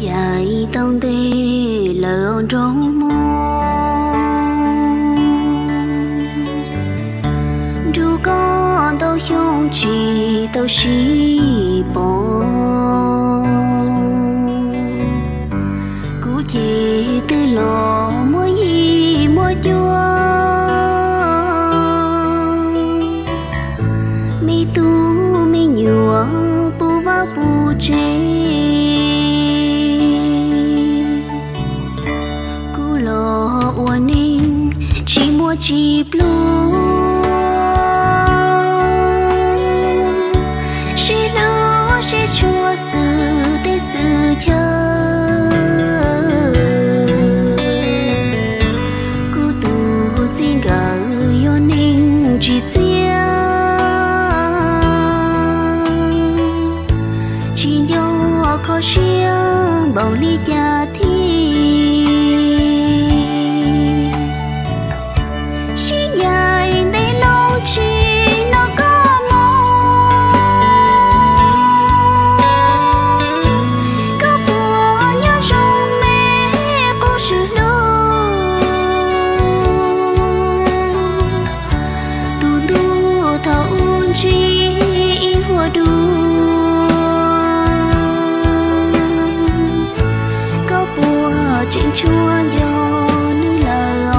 dài tông tê lợn trong mơ dù con tao không chỉ tao chỉ bỏ cú chỉ từ lò mỗi gì mỗi chúa mi tu mi nhua bu va bu chế cú lò uốn ninh chỉ mua chỉ blue chúa sự để sự chờ cô tu xin gỡ yêu ninh chỉ chia chỉ nhau khó chia bao ly gia thi chỉ dài để lâu chi chuyện chúa do nữ lời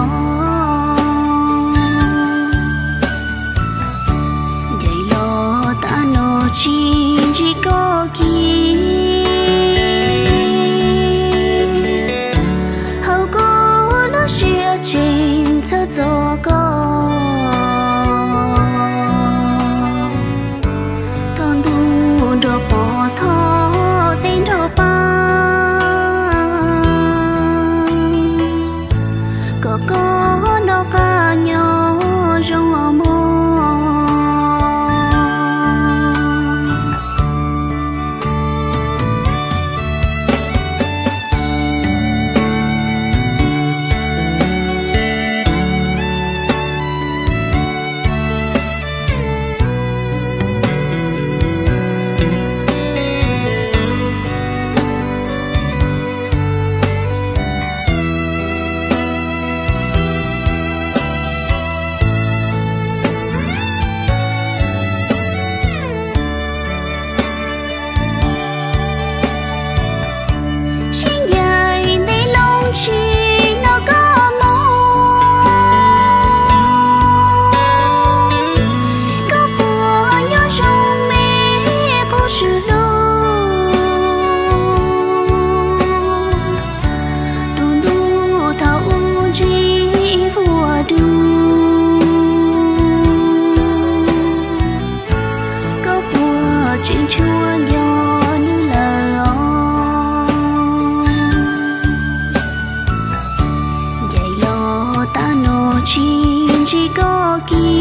vậy lo ta nó chỉ có kia hầu có nó chia trên thơ gió có con tu đồ bỏ thọ tên đồ ba có nó cả nhau trong mơ chuyện chúa do nữ lời vậy lo ta nó chỉ có kia